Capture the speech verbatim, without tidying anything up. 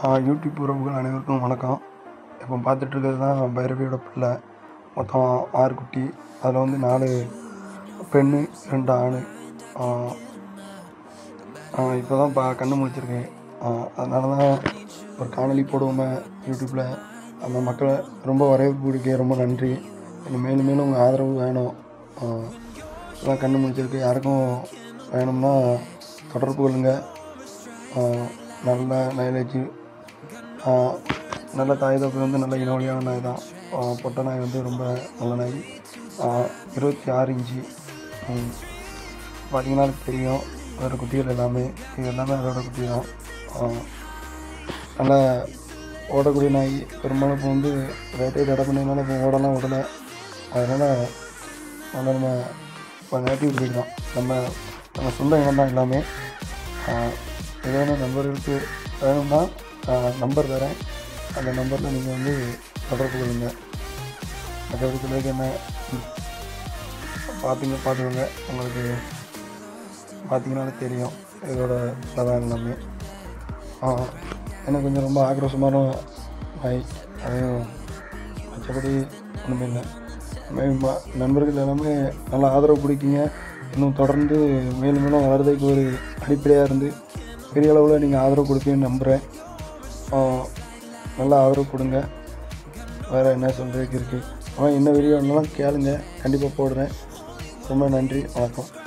YouTube உறவுகள் அனைவருக்கும் வணக்கம். இப்போ பார்த்துட்ருக்கிறது தான் பைரவியோட பிள்ளை. மொத்தம் ஆறு குட்டி. அதில் வந்து நாலு பெண், ரெண்டு ஆண். இப்போ தான் பா கண்ணு முழிச்சிருக்கேன். அதனால தான் ஒரு காணொளி போடுவோமே யூடியூப்பில். அந்த மக்களை ரொம்ப வரவேற்பு கொடுக்க ரொம்ப நன்றி. இன்னும் மேலும் மேலும் உங்கள் ஆதரவு வேணும். இப்போதான் கண்ணு முழிச்சிருக்கு. யாருக்கும் வேணும்னா தொடர்பு கொள்ளுங்கள். நல்ல மைலேஜ், நல்ல தாய் தோப்பு வந்து நல்ல இனவழியான நாய் தான். பொட்டை நாய் வந்து ரொம்ப நல்ல நாய். இருபத்தி ஆறு இன்ச்சு பார்த்திங்கன்னா தெரியும். வேறு குட்டிகள் எல்லாமே இது எல்லாமே அதோட குட்டி தான். நல்லா ஓடக்கூடிய நாய். பெரும்பாலும் இப்போ வந்து வேட்டையை தடை பண்ணதுனால இப்போ ஓடலாம் ஓடலை. அதனால் நல்லா நம்ம இப்போ நேட்டிவ் பிரீட் தான். நம்ம நம்ம சொந்த இனம் தான் எல்லாமே. ஏதாவது நண்பர்களுக்கு வேணும்னா நம்பர் தரேன். அந்த நம்பரில் நீங்கள் வந்து தொடர்பு கொள்ளுங்க. மற்றபடி பிள்ளைக்கு என்ன பார்த்திங்க பார்த்துக்கோங்க. உங்களுக்கு பார்த்திங்கனாலே தெரியும் இதோட தான் எல்லாமே. எனக்கு கொஞ்சம் ரொம்ப ஆக்ரோஷமான நாய். அதையும் மற்றபடி ஒன்றுமே இல்லை. நண்பர்கள் எல்லாமே நல்லா ஆதரவு பிடிக்கிங்க. இன்னும் தொடர்ந்து மேலும் மேலும் வளர்றதுக்கு ஒரு அடிப்படையாக இருந்து பெரிய அளவில் நீங்கள் ஆதரவு கொடுப்பீங்கன்னு நம்புகிறேன். நல்லா ஆதரவு கொடுங்க. வேறு என்ன சொல்கிறதுக்கு இருக்குது. ஆனால் என்ன வீடியோ இருந்தாலும் கேளுங்க, கண்டிப்பாக போடுறேன். ரொம்ப நன்றி, வணக்கம்.